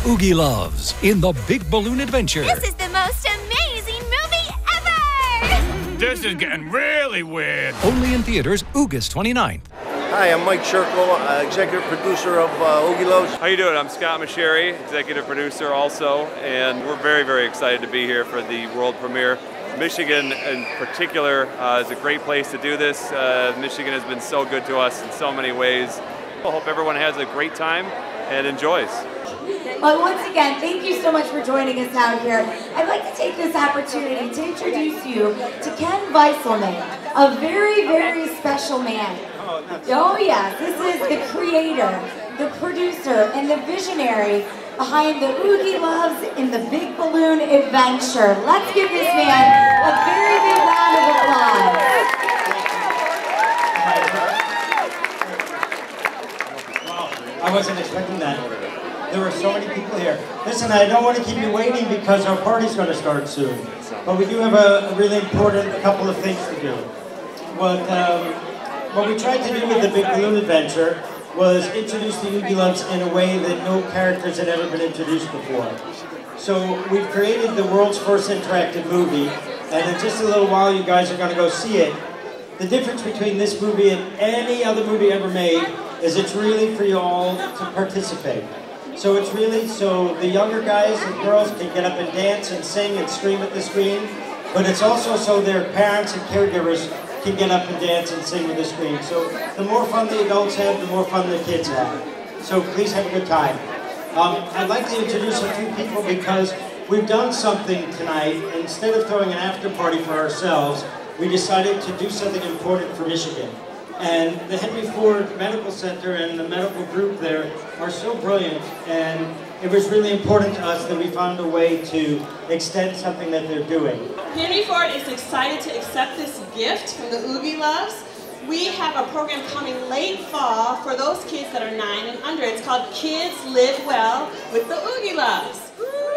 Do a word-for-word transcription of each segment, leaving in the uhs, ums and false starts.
Oogieloves in the Big Balloon Adventure. This is the most amazing movie ever! This is getting really weird. Only in theaters August twenty-ninth. Hi, I'm Mike Sherkle, uh, executive producer of uh, Oogieloves. How you doing? I'm Scott Masheri, executive producer also, and we're very, very excited to be here for the world premiere. Michigan in particular uh, is a great place to do this. Uh, Michigan has been so good to us in so many ways. I hope everyone has a great time and enjoys. Well, once again, thank you so much for joining us out here. I'd like to take this opportunity to introduce you to Ken Weisselman, a very, very special man. Oh yes, this is the creator, the producer, and the visionary behind the Oogieloves in the Big Balloon Adventure. Let's give this man a very big round of applause. Wow, I wasn't expecting that. There were so many people here. Listen, I don't want to keep you waiting because our party's going to start soon. But we do have a, a really important couple of things to do. What, um, what we tried to do with the Big Balloon Adventure was introduce the Oogieloves in a way that no characters had ever been introduced before. So we've created the world's first interactive movie, and in just a little while you guys are going to go see it. The difference between this movie and any other movie ever made is it's really for you all to participate. So it's really so the younger guys and girls can get up and dance and sing and scream at the screen, but it's also so their parents and caregivers can get up and dance and sing with the screen. So the more fun the adults have, the more fun the kids have. So please have a good time. Um, I'd like to introduce a few people because we've done something tonight. Instead of throwing an after party for ourselves, we decided to do something important for Michigan. And the Henry Ford Medical Center and the medical group there are so brilliant, and it was really important to us that we found a way to extend something that they're doing. Henry Ford is excited to accept this gift from the Oogieloves. We have a program coming late fall for those kids that are nine and under. It's called Kids Live Well with the Oogieloves.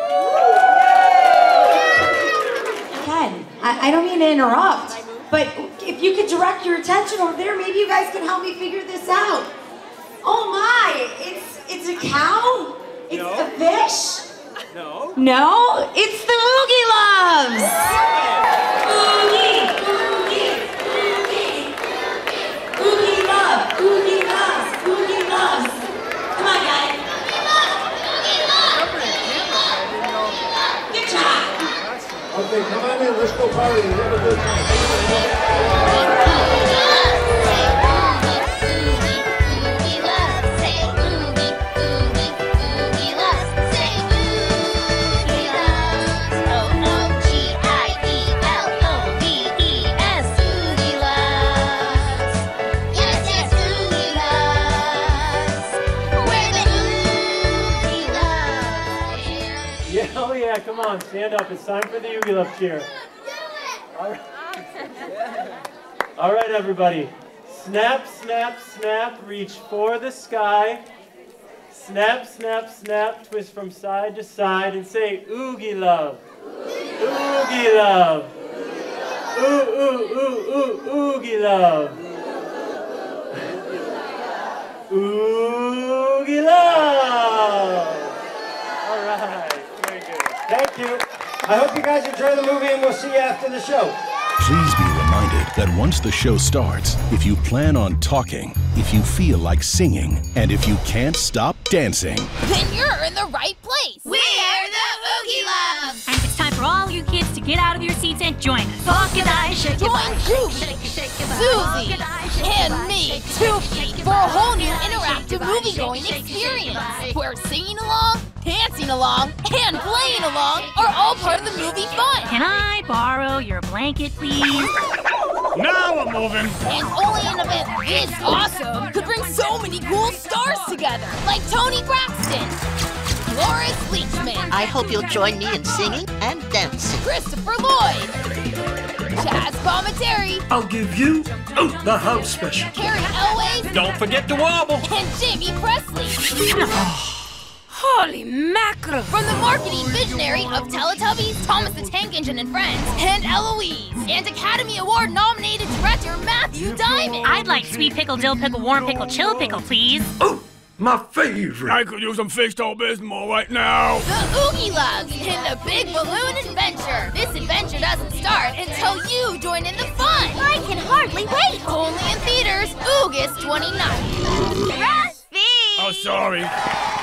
Ken, I, I don't mean to interrupt, but if you could direct your attention over there, maybe you guys can help me figure this out. Oh my, it's it's a cow? It's No. a fish? No. No, it's the Oogieloves! Oogie, oogie, oogie, Oogieloves, Oogieloves, Oogieloves. Come on, guys. Good job. Okay, come on in, let's go party, have a good time. Oh yeah, come on, stand up. It's time for the Oogieloves cheer. All right. All right, everybody. Snap, snap, snap, reach for the sky. Snap, snap, snap, twist from side to side and say Oogielove. Oogieloves. Ooh, ooh, ooh, ooh, Oogieloves. Oogieloves. All right. Thank you. I hope you guys enjoy the movie and we'll see you after the show. Please be reminded that once the show starts, if you plan on talking, if you feel like singing, and if you can't stop dancing, Then you're in the right place. We're the Oogieloves. And it's time for all you kids to get out of your seats and join us. Organize, shake your Join Ruth, Susie, and me, Toofy, for a whole new interactive movie-going experience where singing along, dancing along, and playing along are all part of the movie fun. Can I borrow your blanket, please? Now we're moving. And only an event this awesome could bring so many cool stars together, like Tony Braxton, Loris Leachman, I hope you'll join me in singing and dancing. Christopher Lloyd, Chaz Palminteri, I'll give you oh, the house special. Carrie Elways, Don't forget to wobble. and Jamie Presley. Holy mackerel! From the marketing visionary of Teletubbies, Thomas the Tank Engine and Friends, and Eloise, and Academy Award nominated director Matthew Diamond. I'd like sweet pickle, dill pickle, warm pickle, chill pickle, please. Oh, My favorite. I could use some fishtail bismol right now. The Oogieloves in the Big Balloon Adventure. This adventure doesn't start until you join in the fun. I can hardly wait. Only in theaters, August twenty-ninth. Rusty! Oh, sorry.